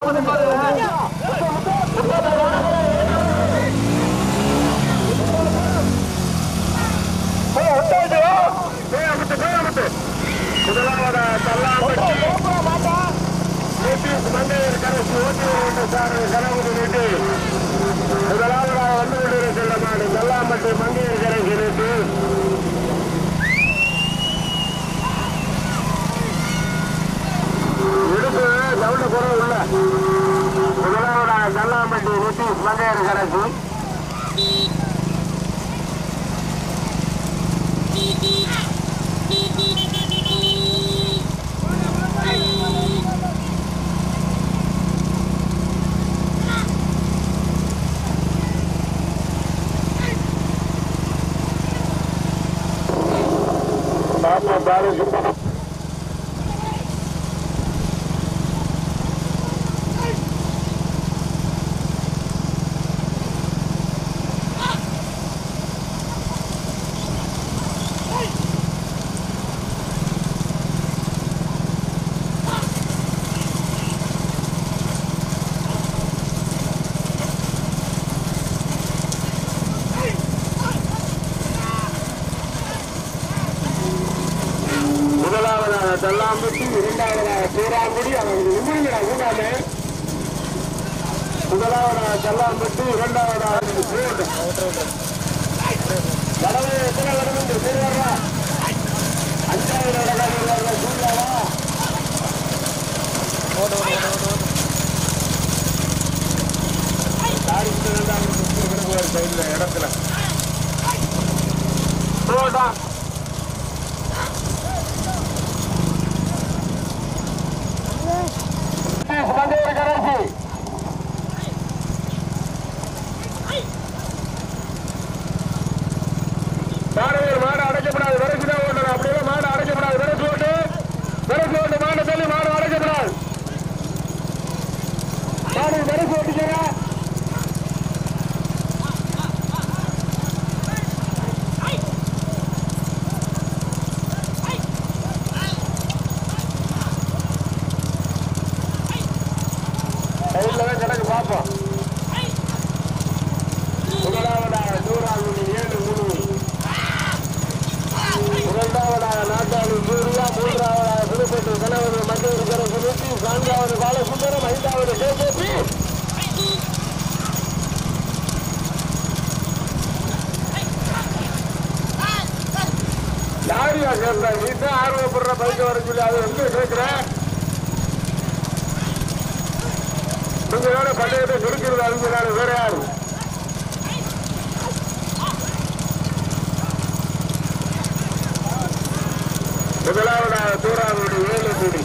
தல்லாம்பட்டி, இரண்டாவதாக சூறாங்குடி. அவர்கள் உண்மையில ஊடாமே முதலாவதாக தல்லாம்பட்டி, இரண்டாவதாக கடவை எத்தனை வருது சூறாவா? அஞ்சாவது இடங்கள் சூறாவா? இடத்துல மாடு அடைக்கப்படாது. விரைச்சுதான் ஓட்டணும். அப்படியே மாடு அடைக்கப்படாது. விரைச்சு ஓட்டு மாடு தள்ளி மாடு அடைக்கப்படாது. மாடு விரைச்சு ஓட்டிக்கங்க. கிடக்கு பார்ப்போம். முதலாவதாக நூறாங்குடி 7-3, இரண்டாவதாக நாட்டாளி சூர்யா, மூன்றாவதாக புதுப்பேட்டை கணவர் மத்திய சுருத்தி, நான்காவது பாலசுந்தரம், ஐந்தாவது கேஜேபி. யாரியா சேர்ந்தா நீ தான் ஆர்வப்படுற பைக்க வர சொல்லி அதை வந்து கேட்கிறேன். கொஞ்ச நேரம் பந்தயத்தை சுருக்கிறது அறிஞரான வேற யாரு? முதலாவதாக தூராங்குடி 7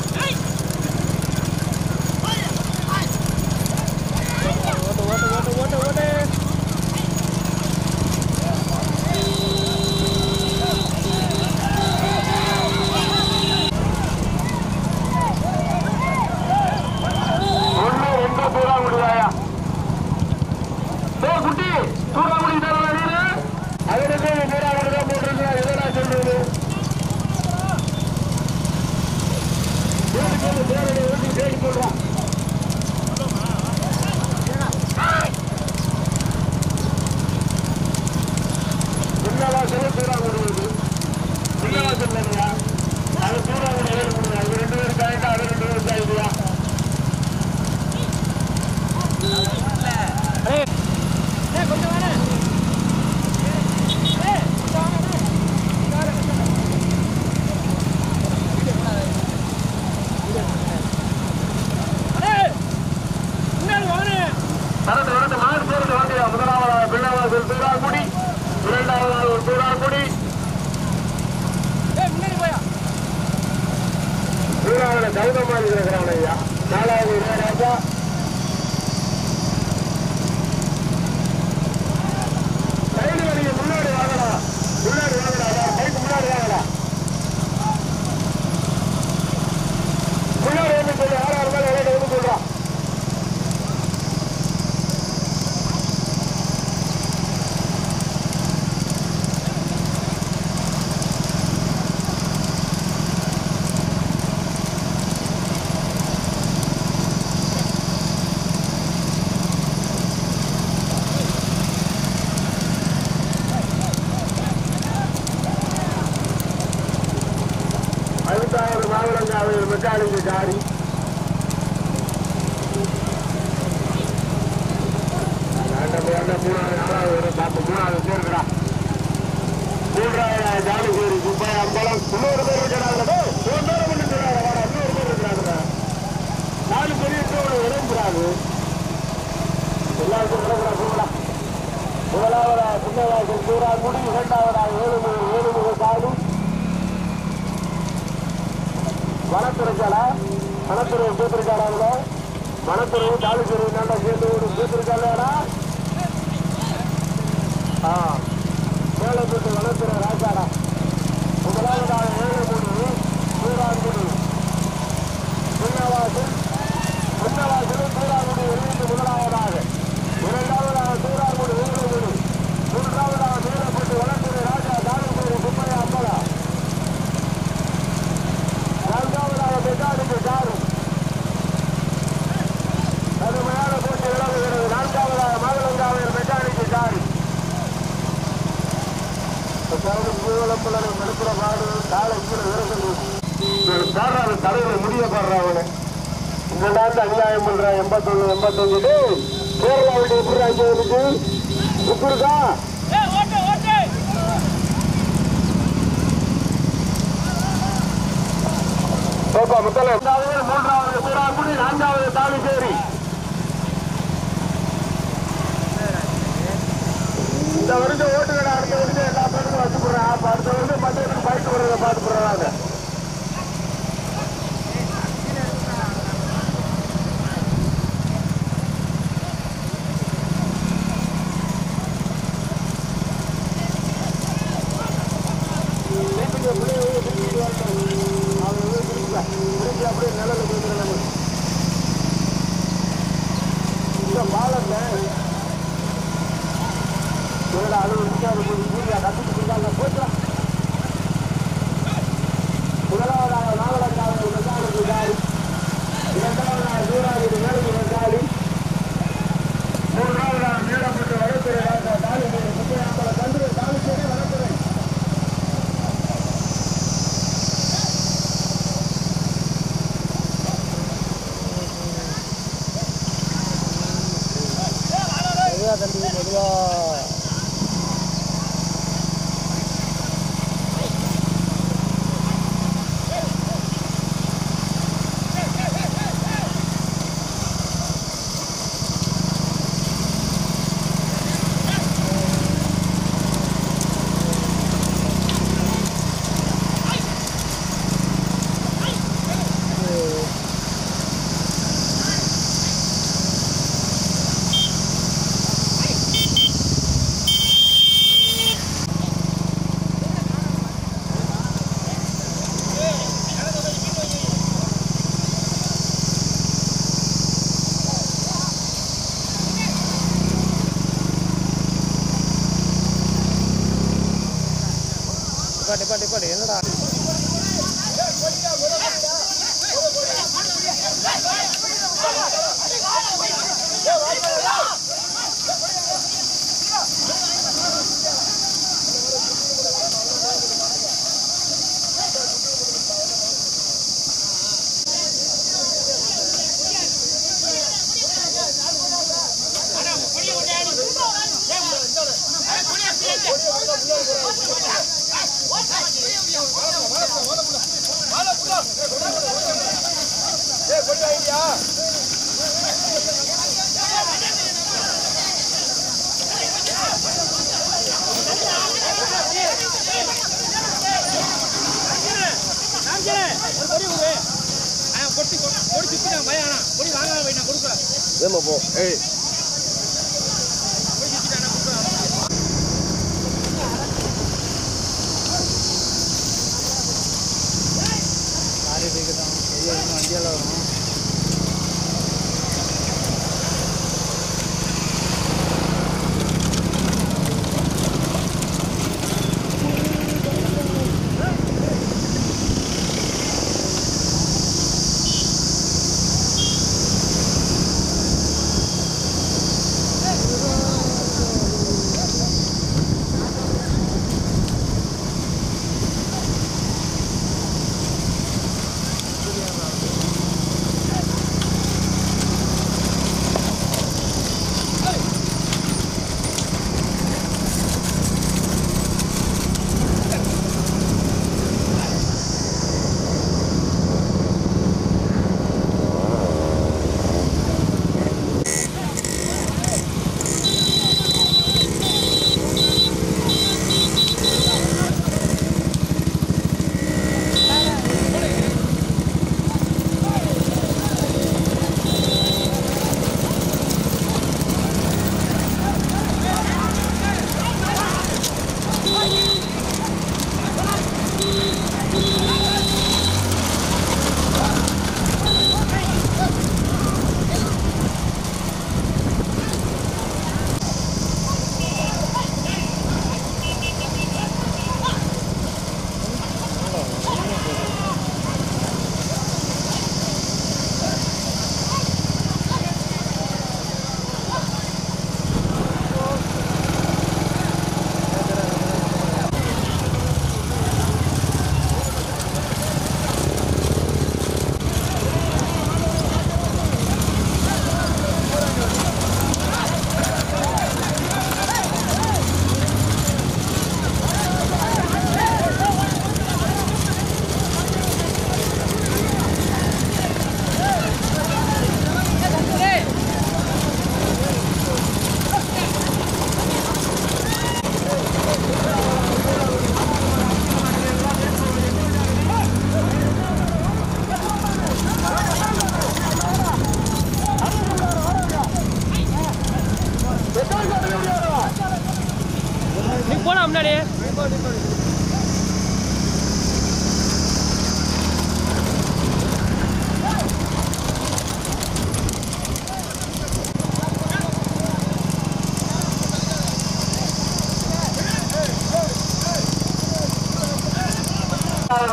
தூராங்குடிதாயா குட்டி தூராங்குடி தரல நீரு அதற்கு தூராங்குடிதான் போட்டிருந்தா எதனா சொல்றது தேடி சொல்றான். சின்னவாசல் தூராங்குடி சின்னவாசல் இல்லையா? அது தூராங்குடி ஏற்படுது. அது 2 பேரும் காயிட்டா, அது 2 பேரும் காயிட்டியா? கொஞ்சம் வேணும் மாடு சேர்ந்து வாங்க. முதலாவதாக பின்னவாசல் தூராங்குடி, இரண்டாவதாக ஒரு தூராங்குடி, மூணாவது கௌதமா இருக்கிறான் ஐயா, நாலாவது ராஜா, சைடு வழியை முன்னாடி வாங்கடா, பைக்கு முன்னாடி வாங்கடா, முன்னாடி வந்து சொல்லு. 6 மேல வந்து சொல்றான். மெக்கானிக்கு ஜாரி. மூணாவது பேருக்குறா. மூன்றாவது ஜாலிசேரி சுப்பையா அம்பலம். இன்னொரு பேர் இருக்கிறாங்க. இன்னொரு பேர் இருக்கிறாங்க. 4 பெரிய இறங்குறாங்க. எல்லாருக்கும் கிடக்குறா. முதலாவதா சின்னவாசல் சூறாங்குடி, இரண்டாவதாக ஏழுமுக காலு வனத்துறைச்சாலா. வனத்துறை சேர்த்திருக்காளா? வனத்துறை தாலுத்துறை நல்லா சேர்ந்து சேர்த்திருக்காளா? ஏழப்பட்டு வனத்துறை ராஜாடா. முதலாவதாக ஏழுமுடி சூறாங்குடி சின்னவாசல். சின்னவாசலும் சூறாங்குடி வெளியிட்டு முதலாவதாக. இரண்டாவதாக சூறாங்குடி ஏழுமுடி. மூன்றாவதாக மேலப்பட்டு வனத்துறை ராஜா தாலுத்துறை சுப்பையா அம்பலா. நான்காவதாக மெக்கானிக்கு ஜாரு. கடுமையான போட்டி விளங்குகிறது. நான்காவதாக மாதுளங்காவையில் மெக்கானிக்கு ஜாரு. மடுப்புற பாடு காலை கீழே விரசல் தலைவர் முடிய பாடுறாங்க. இந்த நாட்டு அநியாயம் பண்ற 81 85 கேரளாவுடைய எப்படி ராஜ்யத்துக்கு உப்புருக்கா முதல்ல 3வது சூறாங்குடி, 4வது தாலிசேரி. இந்த வருஷம் ஓட்டுகளை அடுத்த வருஷம் எல்லா பேருக்கும் வச்சு போடுறேன். அடுத்த வருஷம் பஞ்சத்துக்கு பயிற்சி போடுறத பார்த்து போடுறாங்க. அப்படியே நிழல கொடுக்குறேன். இந்த பாலத்தை முதலாவதாக நாகலங்காவை மெக்கானிக்கு ஜாரி. இரண்டாவதாக சூறாவளி மேலும் மெக்காலி. மூன்றாவதாக மேலப்பட்டு வனத்துறை ராஜா தாலிசேரி சுப்பையாம்பல தந்துரை தாலிசேரி வனத்துறை. என்னடா போ. வண்டியால வரும்.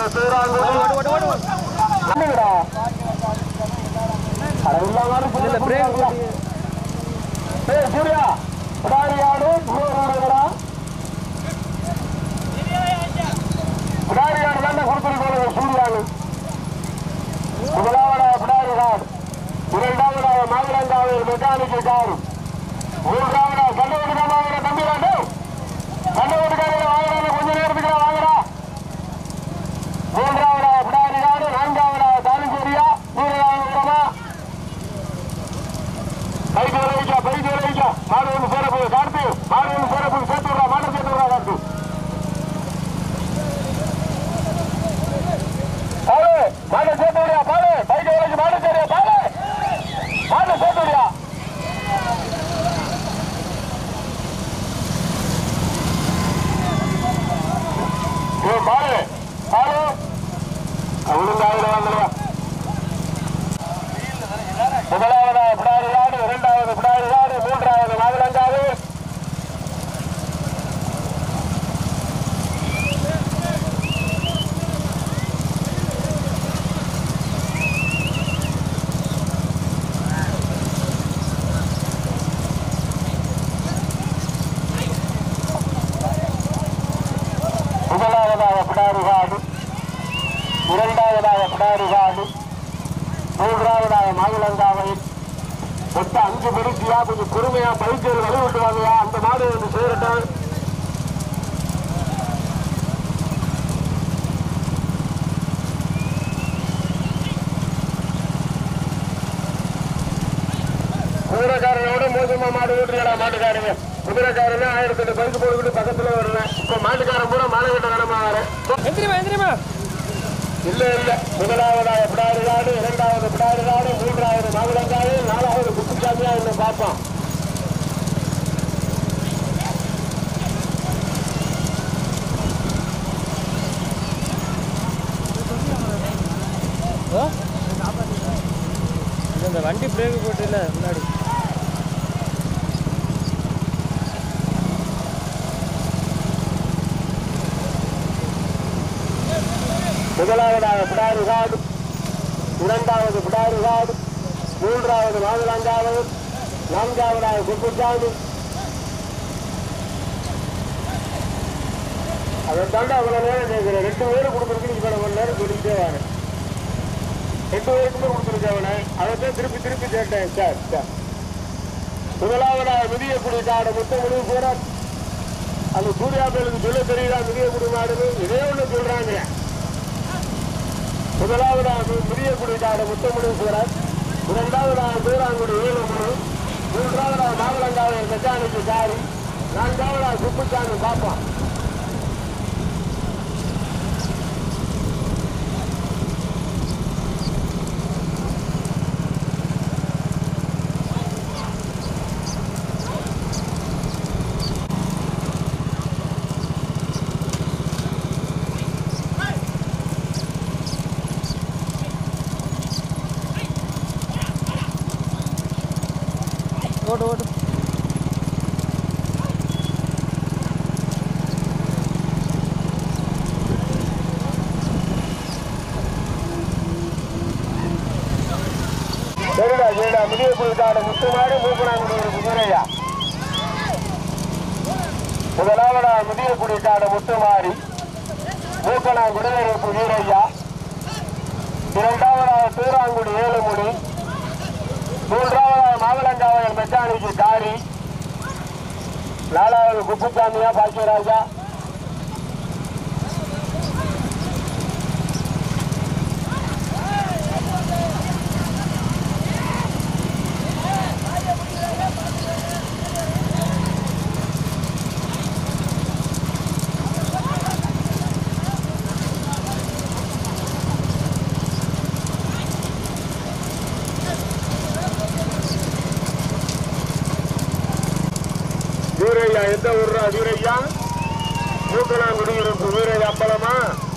சூர்யா பிடாரியாடு பிடாரியாடு தான் கொடுத்துருக்கோம் சூர்யாடு. முதலாவதாக பிடாரி காடு, இரண்டாவதாக மாவிலங்காவில் மெக்கானிக்கு காரு, மூன்றாவதாக கண்டவட்டுக்கான வாங்குற தம்பி காட்டு. கண்டவட்டுக்காரில் வாங்குறாங்க, கொஞ்ச நேரத்துக்கு வாங்குறா. மூன்றாவதாக பிடாரி காடு, நான்காவதாக தாலிச்சேரியா வீரராமபுரமா. பைக்கு விளைவிக்கா மாடு ஒன்று சேரப்பு கார்த்து, மாடு ஒன்று சேரப்பு சேர்த்து விடுறா, மாடு சேர்த்து விடுறா கார்த்து. பாலு மாடு சேர்த்து விடியா, பாலு பைக்கு விளைவிக்க மாடு சேரியா, பாலு மாடு சேர்த்து விடியா. பாலு பாலு ஒழுங்காக வந்துடுவா. முதலாவதாக பிடாரி காடு, இரண்டாவது பிடாரி காடு, மூன்றாவது மாவிலங்காடு. முதலாவதாக பிடாரி காடு, இரண்டாவதாக பிடாரி காடு, மூன்றாவதாக மாவிலங்காவை. மொத்தம் 5 மணிக்குயா, கொஞ்சம் பொறுமையா பைக்கில் வழி விட்டுவாங்கயா. அந்த மாடு வந்து சேரட்டும். குதிரைக்காரனோட மோசமா மாடு ஓட்டுறா மாட்டுக்காரங்க. குதிரைக்காரனே 1008 பைக்கு போட்டுக்கிட்டு பக்கத்துல வருவேன். இப்ப மாட்டுக்காரன் பூரா மாலை கட்ட கடமாறு. இல்ல இல்ல, முதலாவதாக பிடாரி காடு, இரண்டாவது பிடாரி காடு, மூன்றாவது மாவிலங்காடு, நாலாவது குப்புசாமியா இன்னும் பார்ப்போம். இந்த வண்டி பிரேக் போட்டுல முன்னாடி முதலாவதாக பிடாரி காடு, இரண்டாவது பிடாரி காடு, மூன்றாவது மாவிலங்காவது, நான்காவதாக குப்புசாமி. அதை தாண்டி அவ்வளவு நேரம் கேட்கிறேன். 2 பேரும் கொடுத்துருக்கு, இவ்வளவு மணி நேரம் சொல்லிக்கிட்டே வாங்க. 2 பேருக்குமே கொடுத்துருக்கவனே, அதைத்தான் திருப்பி திருப்பி கேட்டேன். சார் முதலாவதாக மிதியக்குடி காடு, முத்தமுடி சூரத். அந்த சூர்யா பேருக்கு சொல்ல தெரியுதா மிதியக்குடி மாடுன்னு? இதே ஒண்ணு சொல்றாங்க. முதலாவதாக மிதியக்குடி காடு, முத்தமுடி சூரத். இரண்டாவதாக தூராங்குடி ஏழுமுடி, மூன்றாவதாக மாவிலங்காவை மெக்கானிக்கு காரி, நான்காவதாக குப்புசாமி பாப்பா. ஓடு ஓடு சரிடா சரிடா. மிதியக்குடி காடு முத்துமாடு, மூக்கனாங்குடி ஒரு குதிரையா. முதலாவதாக மிதியக்குடி காடு முத்துமாரி, மூக்கனாங்குடி ஒரு குதிரையா. இரண்டாவதாக தூராங்குடி ஏழுமுடி, மூன்றாவதாக மாவிலங்காவல் மெக்கானிக்கு காரி, நாலாவது குப்புசாமியா பாக்கியராஜா. வீரையா எந்த ஊர்ரா வீரையா? மூக்கனாங்குடி இருக்கு வீரையா அம்பலமா.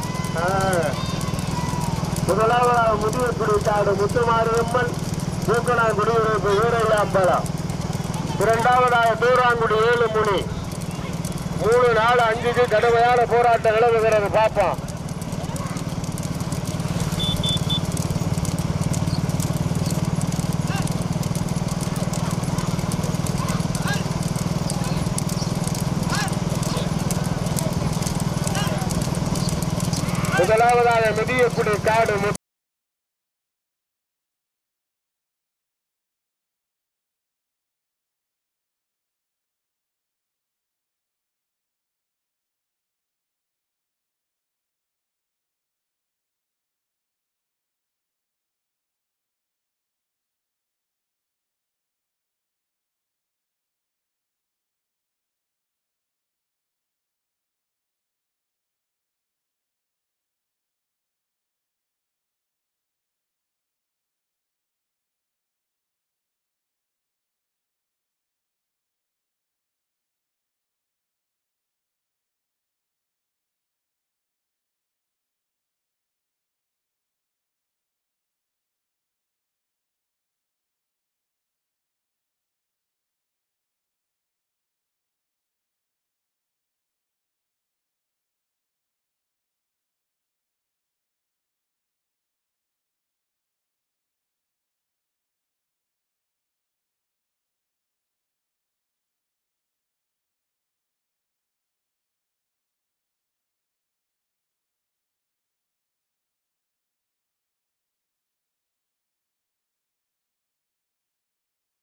முதலாவதாக முதியக்குடி காடு முத்துமாரியம்மன், மூக்கனாங்குடி இருக்கு வீரையா அம்பலம். இரண்டாவதாக தூராங்குடி ஏழுமுனி. 3, 4, 5க்கு கடுமையான போராட்டம் நிலவுகிறது. பார்ப்போம். முதலாவதாக மிதியக்குடி காடு